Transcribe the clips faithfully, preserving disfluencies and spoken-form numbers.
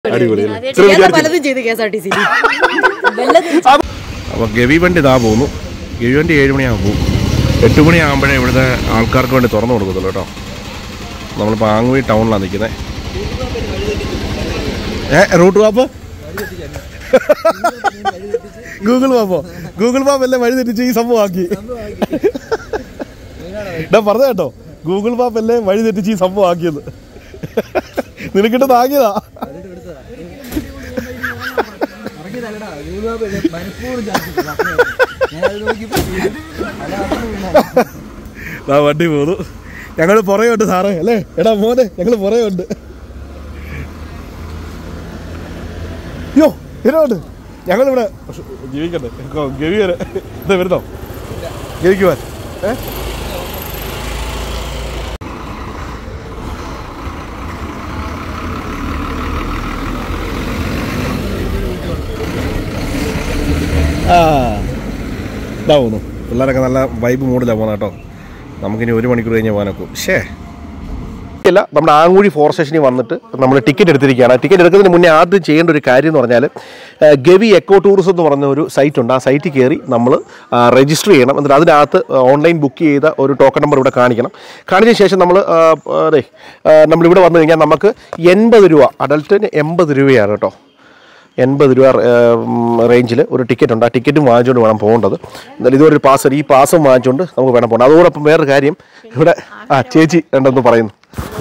അപ്പോൾ ഗവി വണ്ടി ഇതാ പോകുന്നു. ഗവി വണ്ടി ഏഴ് മണിയാകുമ്പോൾ പോകും. എട്ട് മണിയാകുമ്പോഴേ ഇവിടുത്തെ ആൾക്കാർക്ക് വേണ്ടി തുറന്നു കൊടുക്കത്തുള്ളൂ കേട്ടോ. നമ്മളിപ്പോൾ ആങ്ങുഴി ടൗണിലാണ് നിൽക്കുന്നത്. ഏ റൂട്ട് മാപ്പ് ഗൂഗിൾ മാപ്പോ ഗൂഗിൾ മാപ്പ് എല്ലാം വഴി തെറ്റിച്ച് ഈ സംഭവം ആക്കി. ഞാൻ പറഞ്ഞ കേട്ടോ, ഗൂഗിൾ മാപ്പ് അല്ലേ വഴി തെറ്റിച്ച് ഈ സംഭവം ആക്കിയത്. നിനക്കിട്ട് താങ്ങിയതാ. വണ്ടി പോന്നു. ഞങ്ങൾ പുറകെയുണ്ട് സാറേ അല്ലേ. എടാ മോനെ ഞങ്ങൾ പുറകെയുണ്ട്. യോ ഇതിനോട്ട് ഞങ്ങളിവിടെ ജീവിക്കട്ടെ. ഗവി വരെ എന്താ വരുന്നോ ഗവിക്കുവാൻ? ഏ ആ ഇതാ പോകുന്നു. പിള്ളേരൊക്കെ നല്ല വൈബ് മൂഡിലാണ് പോകുന്നത് കേട്ടോ. നമുക്കിനി ഒരു മണിക്കൂർ കഴിഞ്ഞ് പോകാനൊക്കെ. ശേ ഇല്ല, നമ്മുടെ ആങ്ങൂഴി ഫോറസ്റ്റ് സ്റ്റേഷനിൽ വന്നിട്ട് നമ്മൾ ടിക്കറ്റ് എടുത്തിരിക്കുകയാണ്. ടിക്കറ്റ് എടുക്കുന്നതിന് മുന്നേ ആദ്യം ചെയ്യേണ്ട ഒരു കാര്യം എന്ന് പറഞ്ഞാൽ ഗവി എക്കോ ടൂറിസം എന്ന് പറഞ്ഞ ഒരു സൈറ്റ് ഉണ്ട്. ആ സൈറ്റിൽ കയറി നമ്മൾ രജിസ്റ്റർ ചെയ്യണം. എന്നിട്ട് അതിനകത്ത് ഓൺലൈൻ ബുക്ക് ചെയ്ത ഒരു ടോക്കൺ നമ്പർ ഇവിടെ കാണിക്കണം. കാണിച്ചതിന് ശേഷം നമ്മൾ അതെ നമ്മളിവിടെ വന്നു കഴിഞ്ഞാൽ നമുക്ക് എൺപത് രൂപ അഡൽട്ടിന് എൺപത് രൂപയാണ് കേട്ടോ. എൺപത് രൂപ റേഞ്ചിൽ ഒരു ടിക്കറ്റ് ഉണ്ട്. ആ ടിക്കറ്റും വാങ്ങിച്ചുകൊണ്ട് വേണം പോകേണ്ടത്. എന്നാലും ഇതൊരു പാസ്, ഈ പാസും വാങ്ങിച്ചുകൊണ്ട് നമുക്ക് വേണം പോകണം. അതോടൊപ്പം വേറൊരു കാര്യം ഇവിടെ ആ ചേച്ചി ഉണ്ടെന്ന് പറയുന്നു.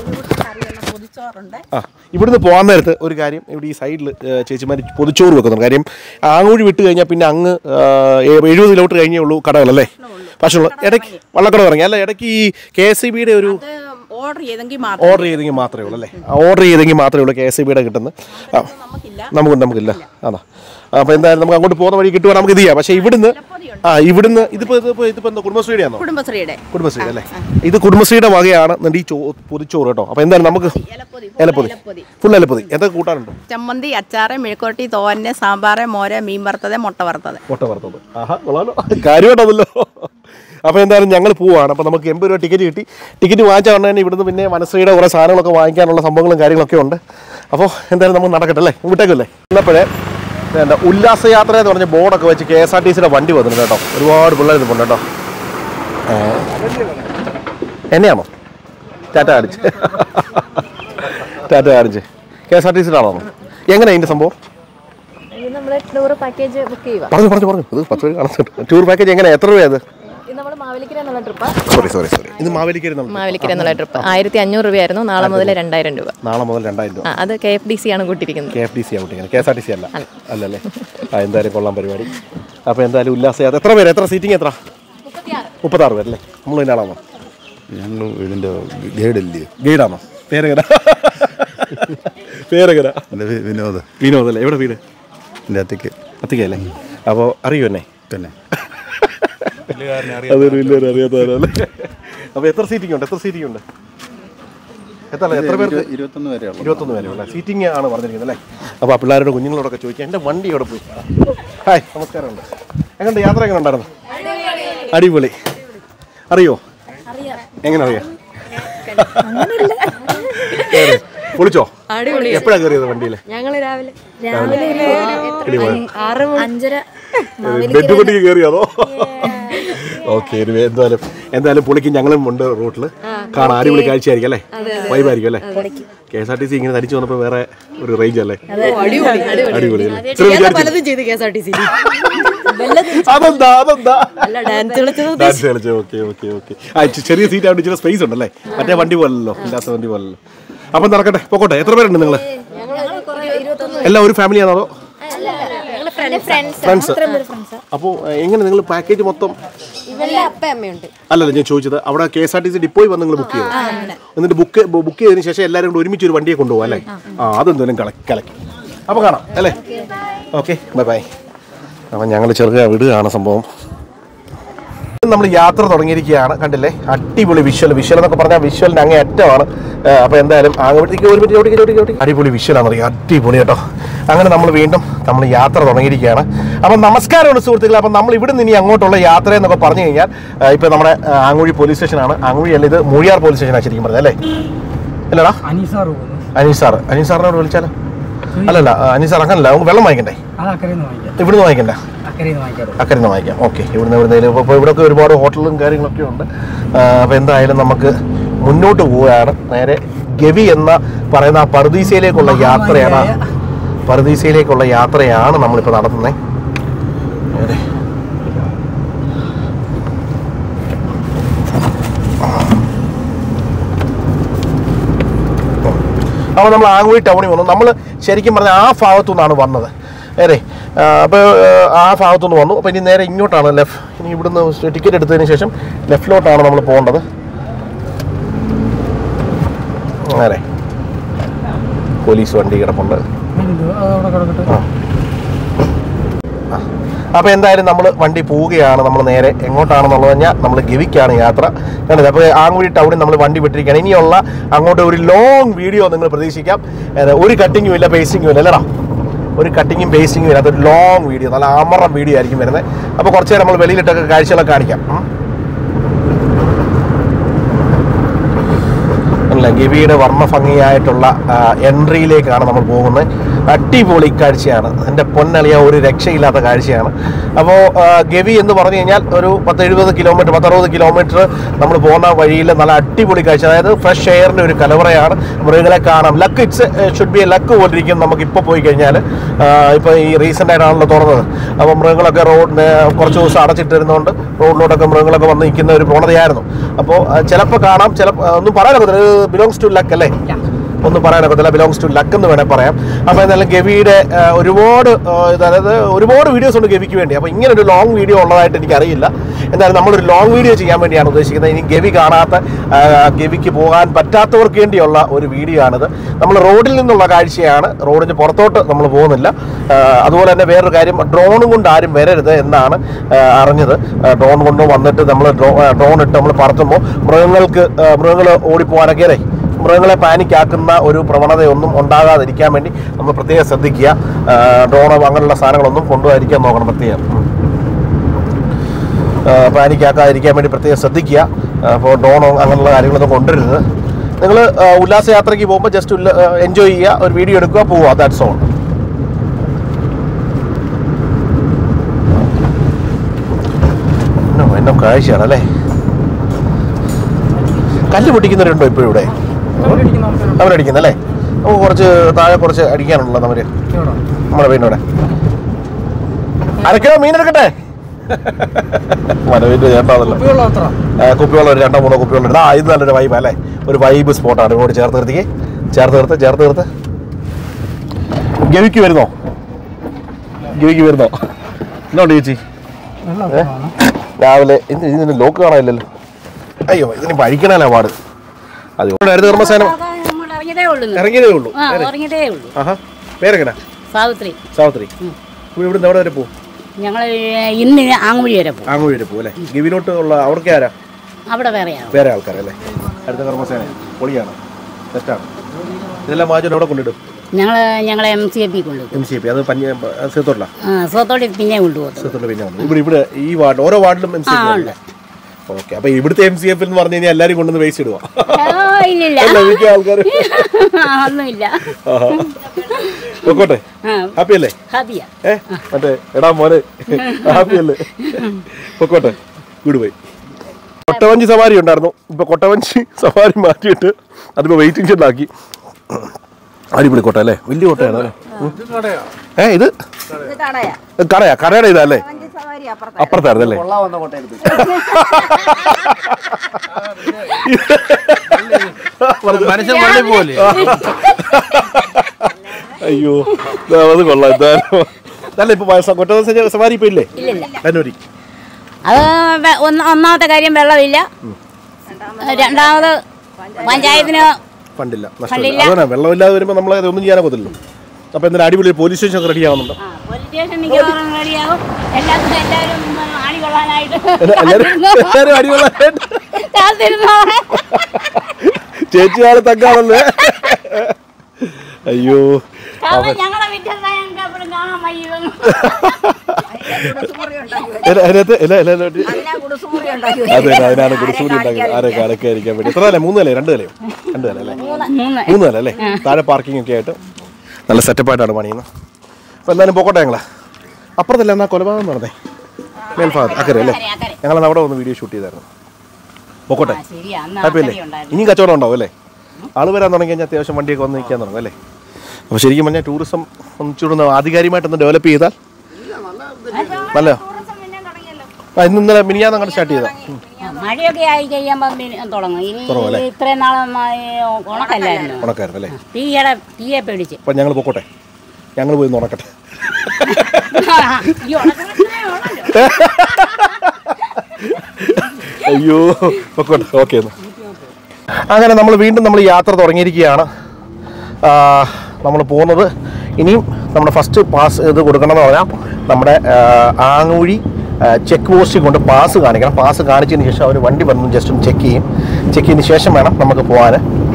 ആ ഇവിടുന്ന് പോകാൻ നേരത്ത് ഒരു കാര്യം, ഇവിടെ ഈ സൈഡിൽ ചേച്ചിമാർ പൊതിച്ചോറ് വെക്കുന്നുണ്ട്. കാര്യം ആങ്ങൂഴി വിട്ട് കഴിഞ്ഞാൽ പിന്നെ അങ്ങ് എഴുപത് കിലോമീറ്റർ കഴിഞ്ഞേ ഉള്ളൂ കടകളല്ലേ, ഭക്ഷണം. ഇടയ്ക്ക് വള്ളക്കട ഇറങ്ങി അല്ല, ഇടയ്ക്ക് ഈ കെ എസ് ഇ ബിയുടെ ഒരു ഓർഡർ ചെയ്തെങ്കിൽ മാത്രമേ ഉള്ളൂ അല്ലേ. ഓർഡർ ചെയ്തെങ്കിൽ മാത്രമേ ഉള്ളൂ കെ എസ് ഇ ബിയുടെ കിട്ടുന്നത്. ആ നമുക്ക് നമുക്കില്ല. അതാ അപ്പോൾ എന്തായാലും നമുക്ക് അങ്ങോട്ട് പോകുന്ന വഴി കിട്ടുക നമുക്ക് ഇത് ചെയ്യാം. പക്ഷേ ഇവിടുന്ന് ആ ഇവിടുന്ന് ഇതിപ്പോൾ ഇതിപ്പോൾ ഇതിപ്പോൾ എന്താ കുടുംബശ്രീയുടെ ആണോ? കുടുംബശ്രീയുടെ കുടുംബശ്രീയുടെ അല്ലേ. ഇത് കുടുംബശ്രീയുടെ വകയാണ് ഈ ചോ പൊതിച്ചോറ് കേട്ടോ. അപ്പോൾ എന്തായാലും നമുക്ക് ഇലപ്പൊതി ഫുൾ ഇലപ്പൊതി എന്തൊക്കെ കൂട്ടാനുണ്ട്? ചമ്മന്തി, അച്ചാറ്, മെഴുക്കുവരട്ടി, തോരന്, സാമ്പാറ്, മോര്, മീൻ വറുത്തത്, മുട്ട വറുത്തത്. മുട്ട വറുത്തത് ആഹാ കൊള്ളാലോ, കാര്യമായിട്ടതല്ലോ. അപ്പോൾ എന്തായാലും ഞങ്ങൾ പോവുകയാണ്. അപ്പോൾ നമുക്ക് എൺപത് രൂപ ടിക്കറ്റ് കിട്ടി. ടിക്കറ്റ് വാങ്ങിച്ചാൽ ഉടനെ ഇവിടുന്ന് പിന്നെ മനസ്സിയുടെ കുറേ സാധനങ്ങളൊക്കെ വാങ്ങിക്കാനുള്ള സംഭവങ്ങളും കാര്യങ്ങളൊക്കെ ഉണ്ട്. അപ്പോൾ എന്തായാലും നമുക്ക് നടക്കട്ടെ അല്ലേ, വിട്ടേക്കല്ലേ. എന്നപ്പോഴേ എന്താ ഉല്ലാസയാത്ര എന്ന് പറഞ്ഞ ബോർഡൊക്കെ വെച്ച് കെ എസ് ആർ ടി സിയുടെ വണ്ടി വന്നിട്ടുണ്ട് കേട്ടോ. ഒരുപാട് പിള്ളേർ ഇതുണ്ട് കേട്ടോ. എന്നെയാണോ ടാറ്റ കാണിച്ച് ടാറ്റ കാണിച്ച് കെ എസ് ആർ ടി സിയിലാണോ? എങ്ങനെയാണ് ഇതിൻ്റെ സംഭവം? ടൂർ പാക്കേജ് ബുക്ക് ചെയ്യുക. പറഞ്ഞു പറഞ്ഞു പറഞ്ഞു ഇത് പത്ത് കാണുന്നുണ്ട്. ടൂർ പാക്കേജ് എങ്ങനെയാണ്, എത്ര രൂപയത്? സോറി സോറി സോറി ഇത് മാവേലിക്കര മാവേലിക്കര എന്നുള്ള ട്രിപ്പ് ആയിരത്തി അഞ്ഞൂറ് രൂപയായിരുന്നു. നാളെ മുതൽ രണ്ടായിരം രൂപ. നാളെ മുതൽ രണ്ടായിരം രൂപ. അത് കെ എഫ് ഡി സി ആണ് കൂട്ടിയിരിക്കുന്നത്. കെ എഫ് ഡി സി ആണ് കൂട്ടിയിരിക്കുന്നത്, K S R T C അല്ല അല്ലല്ലേ. ആ എന്തായാലും കൊള്ളാൻ പരിപാടി. അപ്പോൾ എന്തായാലും ഉല്ലാസയാത്ര. എത്ര പേര്, എത്ര സീറ്റിംഗ്, എത്ര? മുപ്പത്താറ് പേരല്ലേ. നമ്മൾ ഇതിനാളാണോ? ഞങ്ങൾ ഇതിൻ്റെ ഗൈഡല്ലേ. ഗൈഡാണോ? പേരെങ്ങനെ പേരെങ്ങനെ? വിനോദ്. വിനോദല്ലേ. എവിടെ വീട്? എൻ്റെ അത്തിക്ക്. അത്തിക്കല്ലേ. അപ്പോൾ അറിയൂ എന്നെ തന്നെ. അതൊരു വലിയൊരു അറിയാത്തവരല്ലേ. അപ്പോൾ എത്ര സീറ്റിംഗ് ഉണ്ട്? എത്ര സീറ്റിംഗ് ഉണ്ട്? എത്ര എത്ര പേർക്ക്? ഇരുപത്തൊന്ന് പേരെ ഇരുപത്തൊന്ന് പേരെ ഉള്ള സീറ്റിംഗ് ആണ് പറഞ്ഞിരിക്കുന്നത് അല്ലേ. അപ്പോൾ ആ പിള്ളേരുടെ കുഞ്ഞുങ്ങളോടൊക്കെ ചോദിക്കാം. എൻ്റെ വണ്ടി അവിടെ പോയി. ഹായ് നമസ്കാരമുണ്ട്. എങ്ങനെ യാത്ര എങ്ങനെ ഉണ്ടായിരുന്നു? അടിപൊളി. അറിയോ? എങ്ങനെ അറിയാം? പൊളിച്ചോ? എപ്പോഴാ കയറിയത് വണ്ടിയിൽ? ഞങ്ങൾ രാവിലെ ബെഡ്കുട്ടിക്ക് കയറിയതോ? ഓക്കെ. എന്തായാലും എന്തായാലും പൊളിക്കും. ഞങ്ങളും ഉണ്ട് റൂട്ടിൽ കാണാൻ. അടിപൊളി കാഴ്ചയായിരിക്കും അല്ലേ, വൈബായിരിക്കും അല്ലേ. K S R T C ഇങ്ങനെ തടിച്ചു വന്നപ്പോൾ വേറെ ഒരു റേഞ്ച് അല്ലേ. അടിപൊളി. അതെന്താ അതെന്താ ഡാൻസ് കളിച്ചോ? Okay okay okay. ആ ചെറിയ സീറ്റ് ആയിട്ട് ഇച്ചിരി സ്പേസ് ഉണ്ടല്ലേ, മറ്റേ വണ്ടി പോലല്ലോ, ഇല്ലാത്ത വണ്ടി പോലല്ലോ. അപ്പം നടക്കട്ടെ, പോക്കോട്ടെ. എത്ര പേരുണ്ട് നിങ്ങൾ? എല്ലാം ഒരു ഫാമിലിയാണോ അതോ ഫ്രണ്ട്സ്? അപ്പോൾ എങ്ങനെ നിങ്ങൾ പാക്കേജ് മൊത്തം? അല്ലല്ല ഞാൻ ചോദിച്ചത്, അവിടെ K S R T C ഡിപ്പോയിൽ വന്ന് നിങ്ങൾ ബുക്ക് ചെയ്തു, എന്നിട്ട് ബുക്ക് ബുക്ക് ചെയ്തതിന് ശേഷം എല്ലാവരും കൂടെ ഒരുമിച്ച് ഒരു വണ്ടിയെ കൊണ്ടുപോകും അല്ലേ? ആ അതെന്തായാലും കളക്കി കളക്കി അപ്പോൾ കാണാം അല്ലേ. Okay bye bye. അപ്പം ഞങ്ങൾ ചെറുക വിടുകയാണ് സംഭവം. നമ്മൾ യാത്ര തുടങ്ങിയിരിക്കുകയാണ്. കണ്ടില്ലേ, അടിപൊളി വിഷ്വൽ. വിഷ്വൽ എന്നൊക്കെ പറഞ്ഞാൽ വിഷ്വലിൻ്റെ അങ്ങേ അറ്റമാണ്. അപ്പോൾ എന്തായാലും ആകുമ്പോഴത്തേക്ക് ഒരു മിനിറ്റ് ഓടിക്കുക ഓടിക്കുക ഓടിക്കുക അടിപൊളി വിഷ്വലാണെന്ന് അറിയാം. അടിപൊളി കേട്ടോ. അങ്ങനെ നമ്മൾ വീണ്ടും നമ്മൾ യാത്ര തുടങ്ങിയിരിക്കുകയാണ്. അപ്പം നമസ്കാരമുണ്ട് സുഹൃത്തുക്കളെ. അപ്പം നമ്മൾ ഇവിടെ നിന്ന് ഇനി അങ്ങോട്ടുള്ള യാത്ര എന്നൊക്കെ പറഞ്ഞു കഴിഞ്ഞാൽ ഇപ്പോൾ നമ്മുടെ ആങ്ങൂഴി പോലീസ് സ്റ്റേഷനാണ്. ആങ്ങൂഴി അല്ല, ഇത് മൂഴിയാർ പോലീസ് സ്റ്റേഷനാണ് ശരിക്കും പറഞ്ഞത് അല്ലേ. അല്ലടാ അനീസാർ. അനീസാർ അനീസാറിനോട് വിളിച്ചാലോ? അല്ലല്ല അനീസ് ഇറങ്ങാനല്ല, നമുക്ക് വെള്ളം വാങ്ങിക്കണ്ടേ? ഇവിടുന്ന് വാങ്ങിക്കണ്ട, അക്കരയിൽ നിന്ന് വാങ്ങിക്കാം. ഓക്കെ, ഇവിടുന്ന് ഇവിടുന്ന് ഇപ്പോൾ ഇവിടെയൊക്കെ ഒരുപാട് ഹോട്ടലും കാര്യങ്ങളൊക്കെ ഉണ്ട്. അപ്പോൾ എന്തായാലും നമുക്ക് മുന്നോട്ട് പോവുകയാണ്. നേരെ ഗവി എന്ന പറയുന്ന പറുദീസയിലേക്കുള്ള യാത്രയാണ് പറുദീസയിലേക്കുള്ള യാത്രയാണ് നമ്മളിപ്പോൾ നടത്തുന്നത്. നേരെ അപ്പോൾ നമ്മൾ ആങ്കുഴി ടൗണിൽ വന്നു. നമ്മൾ ശരിക്കും പറഞ്ഞാൽ ആ ഭാഗത്തു നിന്നാണ് വന്നത്. ഏറെ അപ്പോൾ ആ ഭാഗത്തുനിന്ന് വന്നു. അപ്പോൾ ഇനി നേരെ ഇങ്ങോട്ടാണ് ലെഫ്റ്റ്. ഇനി ഇവിടുന്ന് ടിക്കറ്റ് എടുത്തതിന് ശേഷം ലെഫ്റ്റിലോട്ടാണ് നമ്മൾ പോകേണ്ടത്. നേരെ പോലീസ് വണ്ടി കിടപ്പുണ്ട്. അപ്പോൾ എന്തായാലും നമ്മൾ വണ്ടി പോവുകയാണ്. നമ്മൾ നേരെ എങ്ങോട്ടാണെന്നുള്ളത് കഴിഞ്ഞാൽ നമ്മൾ ഗവിക്കാണ് യാത്ര. കണ്ടത്. അപ്പോൾ ആങ്കുഴി ടൗണിൽ നമ്മൾ വണ്ടി വിട്ടിരിക്കുകയാണ്. ഇനിയുള്ള അങ്ങോട്ട് ഒരു ലോങ് വീഡിയോ നിങ്ങൾ പ്രതീക്ഷിക്കാം. ഒരു കട്ടിങ്ങും ഇല്ല, പേസ്റ്റിങ്ങും ഇല്ല അല്ലടാ, ഒരു കട്ടിങ്ങും പേസ്റ്റിങ്ങും ഇല്ല. അതൊരു ലോങ് വീഡിയോ, നല്ല അമറം വീഡിയോ ആയിരിക്കും വരുന്നത്. അപ്പോൾ കുറച്ച് നേരം നമ്മൾ വെളിയിലിട്ടൊക്കെ കാഴ്ചകളൊക്കെ കാണിക്കാം. അല്ല, ഗവിയുടെ വർണ്ണഭംഗിയായിട്ടുള്ള എൻട്രിയിലേക്കാണ് നമ്മൾ പോകുന്നത്. അടിപൊളി കാഴ്ചയാണ്, എൻ്റെ പൊന്നളിയ, ഒരു രക്ഷയില്ലാത്ത കാഴ്ചയാണ്. അപ്പോൾ ഗവി എന്ന് പറഞ്ഞു കഴിഞ്ഞാൽ ഒരു പത്ത് എഴുപത് കിലോമീറ്റർ പത്തറുപത് കിലോമീറ്റർ നമ്മൾ പോകുന്ന വഴിയിൽ നല്ല അടിപൊളി കാഴ്ച. അതായത് ഫ്രഷ് എയറിൻ്റെ ഒരു കലവറയാണ്. മൃഗങ്ങളെ കാണാം. Luck it's should be a luck പോലിരിക്കും നമുക്കിപ്പോൾ പോയി കഴിഞ്ഞാൽ. ഇപ്പോൾ ഈ റീസെൻ്റ് ആയിട്ടാണല്ലോ തുറന്നത്. അപ്പോൾ മൃഗങ്ങളൊക്കെ റോഡിന് കുറച്ച് ദിവസം അടച്ചിട്ടിരുന്നുകൊണ്ട് റോഡിലോട്ടൊക്കെ മൃഗങ്ങളൊക്കെ വന്ന് നിൽക്കുന്ന ഒരു പ്രവണതയായിരുന്നു. അപ്പോൾ ചിലപ്പോൾ കാണാം, ചിലപ്പോൾ ഒന്നും പറയാനൊക്കത്തില്ല. ബിലോങ്സ് ടു ലക്ക് അല്ലേ, ഒന്നും പറയാനൊക്കത്തില്ല. ബിലോങ്സ് ടു ലക്ക് എന്ന് വേണേൽ പറയാം. അപ്പോൾ എന്തായാലും ഗവിയുടെ ഒരുപാട് അതായത് ഒരുപാട് വീഡിയോസ് ഉണ്ട് ഗവിക്ക് വേണ്ടി. അപ്പോൾ ഇങ്ങനെ ഒരു ലോങ് വീഡിയോ ഉള്ളതായിട്ട് എനിക്കറിയില്ല. എന്തായാലും നമ്മളൊരു ലോങ് വീഡിയോ ചെയ്യാൻ വേണ്ടിയാണ് ഉദ്ദേശിക്കുന്നത്. ഇനി ഗവി കാണാത്ത, ഗവിക്ക് പോകാൻ പറ്റാത്തവർക്ക് വേണ്ടിയുള്ള ഒരു വീഡിയോ ആണിത്. നമ്മൾ റോഡിൽ നിന്നുള്ള കാഴ്ചയാണ്, റോഡിന് പുറത്തോട്ട് നമ്മൾ പോകുന്നില്ല. അതുപോലെ തന്നെ വേറൊരു കാര്യം, ഡ്രോണും കൊണ്ട് ആരും വരരുത് എന്നാണ് അറിഞ്ഞത്. ഡ്രോൺ കൊണ്ട് വന്നിട്ട് നമ്മൾ ഡ്രോ ഡ്രോൺ ഇട്ട് നമ്മൾ പറത്തുമ്പോൾ മൃഗങ്ങൾക്ക് മൃഗങ്ങൾ ഓടിപ്പോകാനൊക്കെ അല്ലേ, മൃഗങ്ങളെ പാനിക്കാക്കുന്ന ഒരു പ്രവണതയൊന്നും ഉണ്ടാകാതിരിക്കാൻ വേണ്ടി നമ്മൾ പ്രത്യേകം ശ്രദ്ധിക്കുക. ഡ്രോണോ അങ്ങനെയുള്ള സാധനങ്ങളൊന്നും കൊണ്ടുപോയിരിക്കാൻ നോക്കണം. പ്രത്യേകം പാനിക്കാക്കാതിരിക്കാൻ വേണ്ടി പ്രത്യേകം ശ്രദ്ധിക്കുക. അപ്പോൾ ഡ്രോണോ അങ്ങനെയുള്ള കാര്യങ്ങളൊന്നും കൊണ്ടുവരുന്നത്. നിങ്ങൾ ഉല്ലാസയാത്രയ്ക്ക് പോകുമ്പോൾ ജസ്റ്റ് ഉല്ല എൻജോയ് ചെയ്യുക, ഒരു വീഡിയോ എടുക്കുക, പോവുക. That's all. എന്നെ കാഴ്ചയാണ് അല്ലേ. കല്ല് പൊട്ടിക്കുന്നവരുണ്ടോ ഇപ്പോഴും ഇവിടെ? അവരടിക്കുന്നല്ലേ? നമുക്ക് കുറച്ച് താഴെ കുറച്ച് അടിക്കാനുള്ളത് അവര് നമ്മുടെ വീടിനോടെ. അരക്കിലോ മീൻ എടുക്കട്ടെ. മനോവിന്റെ ചേട്ടാണല്ലോ. കുപ്പിവെള്ളം ഒരു രണ്ടോ മൂന്നോ കുപ്പിവെള്ളം എടുത്ത്. ആ, ഇത് നല്ലൊരു വൈബ് അല്ലേ, ഒരു വൈബ് സ്പോട്ടാണ്. ഇവിടെ ചേർത്ത് നിർത്തിക്കേ, ചേർത്ത് നിർത്ത് ചേർത്ത് നിർത്ത്. ഗവിക്ക് വരുന്നോ? ഗവിക്ക് വരുന്നോ? എന്നോണ്ട് ചേച്ചി രാവിലെ ഇന്ന് ഇതിന് ലോക്ക് കാണാനില്ലല്ലോ. അയ്യോ, ഇതിന് പഴിക്കണല്ലോ പാട്. അതുകൊണ്ട് അടുത്ത കർമ്മസേന ഇറങ്ങിയതേ ഉള്ളൂ. പേരെങ്ങനെ? സാവിത്രി. സാവിത്രി. ഇവിടുന്ന് എവിടെ വരെ പോകും? ഞങ്ങൾ ഇന്ന് ആങ്കുഴി വരെ പോകും. ആങ്കുഴി വരെ പോകും അല്ലേ? ഗവിയിലോട്ട് ഉള്ള അവർക്ക് ആരാ? അവിടെ വേറെ വേറെ ആൾക്കാരല്ലേ? അടുത്ത കർമ്മസേന പൊളിയാണ്, തെറ്റാണ്. ഇതെല്ലാം മാജൻ അവിടെ കൊണ്ടിടും. ഞങ്ങള് ഞങ്ങളെ എം സി എ പി കൊണ്ടുപോകും. എം സി എ പി അത് സീത്തോട്ടില്ല, സീത്തോട്ടി പിന്നെ കൊണ്ടുപോകും. സീത്തോട്ട് പിന്നെ ഇവിടെ ഇവിടെ ഈ വാർഡ് ഓരോ വാർഡിലും എം സി എ പി ഉണ്ട്. ഓക്കെ, അപ്പൊ ഇവിടുത്തെ എം സി എഫ് എന്ന് പറഞ്ഞു കഴിഞ്ഞാൽ എല്ലാരും കൊണ്ടുവന്ന് വേസ്റ്റ് ഇടുവാ? ആൾക്കാർ പൊക്കോട്ടെ. ഹാപ്പി അല്ലേ? ഏ മറ്റേ എടാ മോനെ ഹാപ്പി അല്ലേ? പൊക്കോട്ടെ. വീട് പോയി. കൊട്ടവഞ്ചി സവാരി ഉണ്ടായിരുന്നു. ഇപ്പൊ കൊട്ടവഞ്ചി സവാരി മാറ്റിയിട്ട് അതിപ്പോ വെയിറ്റിംഗ് ഷെഡിലാക്കി. അടിപൊളി കോട്ട അല്ലേ, വലിയ കോട്ടയാണ് അല്ലേ? ഏ ഇത് കടയാ? കടയുടെ ഇതല്ലേ? അപ്പുറത്തായിരുന്നു അല്ലേ? അയ്യോ, അത് കൊള്ളാം. എന്തായാലും അല്ല, ഇപ്പൊ കൊട്ട സവാരി ഇപ്പൊ ഇല്ലേ കണ്ണൂരി? അത് ഒന്നാമത്തെ കാര്യം വെള്ളമില്ല, രണ്ടാമത് പഞ്ചായത്തിന് ഫണ്ടില്ല, നഷ്ടമില്ല. അതാണ് വെള്ളമില്ലാതെ വരുമ്പോൾ നമ്മളെ ഒന്നും ചെയ്യാനൊക്കത്തില്ലല്ലോ. അപ്പൊ എന്തായാലും അടിപൊളി പോലീസ് സ്റ്റേഷൻ ഒക്കെ റെഡി ആവുന്നുണ്ടോ? ചേച്ചി ആള് തക്കാണല്ലേ? അയ്യോ, അതെ, അതിനാണ് കുടിസുകൂടി ഉണ്ടാക്കിയത്. ആരൊക്കെ അടക്കെ ആയിരിക്കാൻ വേണ്ടി. എത്ര നില? മൂന്ന് നിലയോ രണ്ട് നിലയോ? രണ്ട് നില അല്ലേ? മൂന്ന് നില അല്ലേ? താഴെ പാർക്കിംഗ് ഒക്കെ ആയിട്ട് നല്ല സെറ്റപ്പായിട്ടാണ് പണിയുന്നത്. അപ്പോൾ എന്തായാലും പോക്കോട്ടെ. ഞങ്ങൾ അപ്പുറത്തല്ല എന്നാൽ കൊലപാതകം നടന്നേ മേൽഭാഗത്ത് അക്കരെ അല്ലേ? ഞങ്ങളന്ന് അവിടെ ഒന്ന് വീഡിയോ ഷൂട്ട് ചെയ്തായിരുന്നു. പോക്കോട്ടെ. ഹാപ്പിയല്ലേ? ഇനിയും കച്ചവടം ഉണ്ടാവും അല്ലേ? ആൾ വരാൻ തുടങ്ങി കഴിഞ്ഞാൽ അത്യാവശ്യം വണ്ടിയൊക്കെ വന്ന് നിൽക്കാൻ തുടങ്ങും അല്ലേ? അപ്പോൾ ശരിക്കും പറഞ്ഞാൽ ടൂറിസം ഒന്നിച്ചൂടെ ആധികാരികമായിട്ടൊന്ന് ഡെവലപ്പ് ചെയ്താൽ നല്ല. ആ ഇന്ന് ഇന്നലെ മിനിയാന്ന് അങ്ങോട്ട് സ്റ്റാർട്ട് ചെയ്താൽ മഴയൊക്കെ ആയി കഴിയുമ്പോൾ തുടങ്ങും. ഇനി ഇത്രയും നാളും ഉണക്കല്ലായിരുന്നു. ഉണക്കായിരുന്നു അല്ലേ? തീയുടെ തീയെ പേടിച്ച്. അപ്പം ഞങ്ങൾ പോക്കോട്ടെ. ഞങ്ങൾ പോയി ഉണക്കട്ടെ. അയ്യോ പൊക്കോട്ടെ. ഓക്കെ എന്നാ. അങ്ങനെ നമ്മൾ വീണ്ടും നമ്മൾ യാത്ര തുടങ്ങിയിരിക്കുകയാണ്. നമ്മൾ പോകുന്നത് ഇനിയും നമ്മുടെ ഫസ്റ്റ് പാസ് ഇത് കൊടുക്കണമെന്ന് പറഞ്ഞാൽ നമ്മുടെ ആങ്ങൂഴി ചെക്ക് പോസ്റ്റിൽ കൊണ്ട് പാസ് കാണിക്കണം. പാസ് കാണിച്ചതിന് ശേഷം അവർ വണ്ടി വന്ന് ജസ്റ്റ് ഒന്ന് ചെക്ക് ചെയ്യും. ചെക്ക് ചെയ്തതിന് ശേഷം വേണം നമുക്ക് പോകാൻ.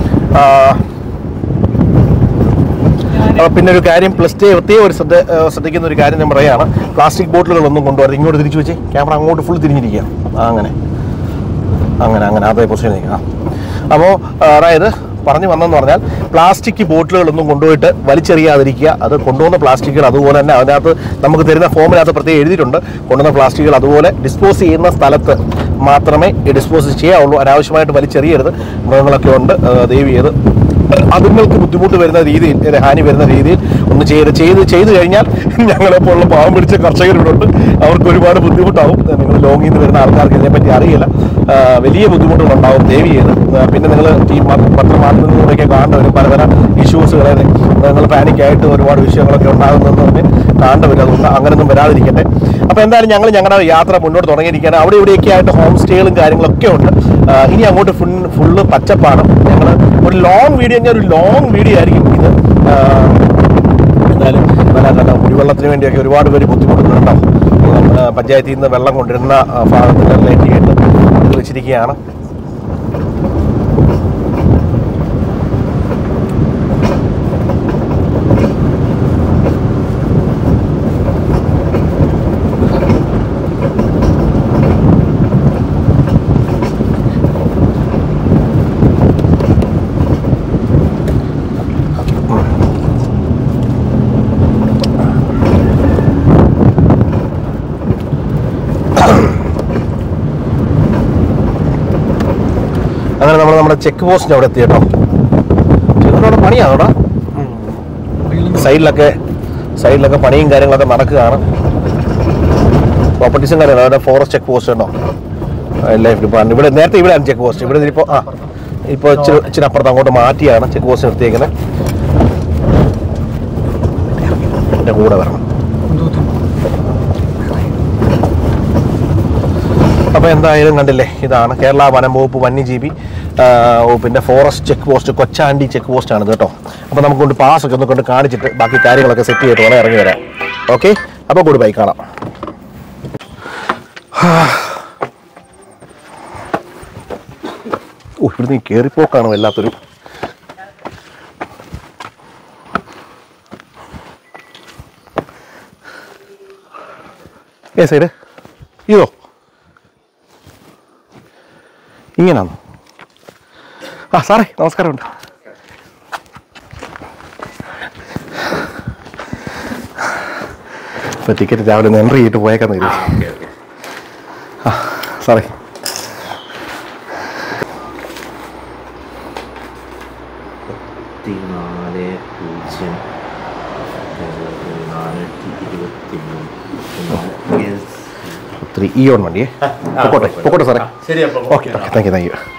പിന്നെ ഒരു കാര്യം പ്ലസ് ടു പ്രത്യേകം ഒരു ശ്രദ്ധ ശ്രദ്ധിക്കുന്ന ഒരു കാര്യം ഞാൻ പറയുകയാണ്, പ്ലാസ്റ്റിക് ബോട്ടിലുകളൊന്നും കൊണ്ടുപോകാതെ ഇങ്ങോട്ട് തിരിച്ചു വെച്ച് ക്യാമറ അങ്ങോട്ട് ഫുൾ തിരിഞ്ഞിരിക്കുക. അങ്ങനെ അങ്ങനെ അങ്ങനെ അതേ പൊസിഷൻ നിൽക്കുക. അപ്പോൾ അതായത് പറഞ്ഞു വന്നെന്ന് പറഞ്ഞാൽ പ്ലാസ്റ്റിക് ബോട്ടിലുകളൊന്നും കൊണ്ടുപോയിട്ട് വലിച്ചെറിയാതിരിക്കുക. അത് കൊണ്ടുവന്ന പ്ലാസ്റ്റിക്കുകൾ അതുപോലെ തന്നെ അതിനകത്ത് നമുക്ക് തരുന്ന ഫോമിനകത്ത് പ്രത്യേകം എഴുതിയിട്ടുണ്ട്, കൊണ്ടുവന്ന പ്ലാസ്റ്റിക്കുകൾ അതുപോലെ ഡിസ്പോസ് ചെയ്യുന്ന സ്ഥലത്ത് മാത്രമേ ഡിസ്പോസ് ചെയ്യാവുള്ളൂ. അനാവശ്യമായിട്ട് വലിച്ചെറിയരുത്. മൃഗങ്ങളൊക്കെ ഉണ്ട്, ദയവ് ചെയ്ത് അതുങ്ങൾക്ക് ബുദ്ധിമുട്ട് വരുന്ന രീതിയിൽ, ഹാനി വരുന്ന രീതിയിൽ ഒന്ന് ചെയ്ത് ചെയ്ത് ചെയ്ത് കഴിഞ്ഞാൽ ഞങ്ങളെപ്പോലുള്ള പാവം പിടിച്ച കർഷകരുണ്ട്, അവർക്ക് ഒരുപാട് ബുദ്ധിമുട്ടാവും. നിങ്ങൾ ലോങ്ങിൽ നിന്ന് വരുന്ന ആൾക്കാർക്ക് ഇതിനെപ്പറ്റി അറിയില്ല, വലിയ ബുദ്ധിമുട്ടുകളുണ്ടാവും. ദയവ് ചെയ്ത് പിന്നെ നിങ്ങൾ ഈ പത്രമാധ്യമങ്ങളിലൂടെയൊക്കെ കാണേണ്ടി പല പല ഇഷ്യൂസുകളെ നിങ്ങൾ പാനിക്കായിട്ട് ഒരുപാട് വിഷയങ്ങളൊക്കെ ഉണ്ടാകുന്നതെന്ന് പറഞ്ഞ് കാണേണ്ടി വരും. അതുകൊണ്ട് അങ്ങനെയൊന്നും വരാതിരിക്കട്ടെ. അപ്പോൾ എന്തായാലും ഞങ്ങൾ ഞങ്ങളുടെ യാത്ര മുന്നോട്ട് തുടങ്ങിയിരിക്കുകയാണ്. അവിടെ ഇവിടെയൊക്കെ ആയിട്ട് ഹോം സ്റ്റേകളും കാര്യങ്ങളൊക്കെ ഉണ്ട്. ഇനി അങ്ങോട്ട് ഫുൾ ഫുള്ള് പച്ചപ്പാണ്. ഞങ്ങൾ ഒരു ലോങ് വീഡിയോ കഴിഞ്ഞാൽ ഒരു ലോങ് വീഡിയോ ആയിരിക്കും ഇത്. എന്തായാലും നല്ല കുടിവെള്ളത്തിന് വേണ്ടിയൊക്കെ ഒരുപാട് പേര് ബുദ്ധിമുട്ടുന്നുണ്ടാവും. പഞ്ചായത്തിൽ നിന്ന് വെള്ളം കൊണ്ടിരുന്ന ഭാഗങ്ങളിലേക്ക് ആയിട്ട് വെച്ചിരിക്കുകയാണ്. അങ്ങനെ നമ്മൾ നമ്മുടെ ചെക്ക് പോസ്റ്റിന് അവിടെ എത്തി കേട്ടോ. ചെക്കിനോട് പണിയാണ് അവിടെ സൈഡിലൊക്കെ സൈഡിലൊക്കെ പണിയും കാര്യങ്ങളൊക്കെ നടക്കുകയാണ്. പ്രോപ്പർട്ടീസും കാര്യങ്ങളും അവിടെ ഫോറസ്റ്റ് ചെക്ക് പോസ്റ്റ് ഉണ്ടോ, വൈൽഡ് ലൈഫ് ഡിപ്പാർട്ട്മെന്റ്. ഇവിടെ നേരത്തെ ഇവിടെയാണ് ചെക്ക് പോസ്റ്റ്. ഇവിടെ ഇപ്പോൾ ആ ഇപ്പോൾ ഇച്ചിരി ഇച്ചിരി അപ്പുറത്ത് അങ്ങോട്ട് മാറ്റിയാണ് ചെക്ക് പോസ്റ്റ് നിർത്തിയേക്കുന്നത്. എൻ്റെ കൂടെ വരണം. അപ്പോൾ എന്തായാലും കണ്ടില്ലേ, ഇതാണ് കേരള വനം വകുപ്പ് വന്യജീവി പിന്നെ forest check post Kochandi check പോസ്റ്റാണ് ഇത് കേട്ടോ. അപ്പോൾ നമുക്ക് കൊണ്ട് പാസ്സൊക്കെ ഒന്ന് കൊണ്ട് കാണിച്ചിട്ട് ബാക്കി കാര്യങ്ങളൊക്കെ സെറ്റ് ചെയ്തിട്ട് വേണം ഇറങ്ങി വരാം. ഓക്കെ, അപ്പോൾ കൂടി ബൈ കാണാം. ഓ ഇവിടുന്ന് ഈ കയറിപ്പോക്കാണ് വല്ലാത്തൊരു. ഏ സൈഡ് ഇതോ ഇങ്ങനാണോ? ആ സാറേ നമസ്കാരമുണ്ട്. ഇപ്പോൾ ടിക്കറ്റ് രാവിലെ ഒന്ന് എൻട്രി ചെയ്തിട്ട് പോയേക്കാന്ന് കരുതി. ആ സാറേ നാല് പൂജ്യം നാനൂറ്റി ഇരുപത്തി മൂന്ന് ഒത്തിരി ഈ ഓൺ വണ്ടിയേ പൊക്കോട്ടെ പൊക്കോട്ടെ സാറേ. ശരി. Okay okay thank you thank U.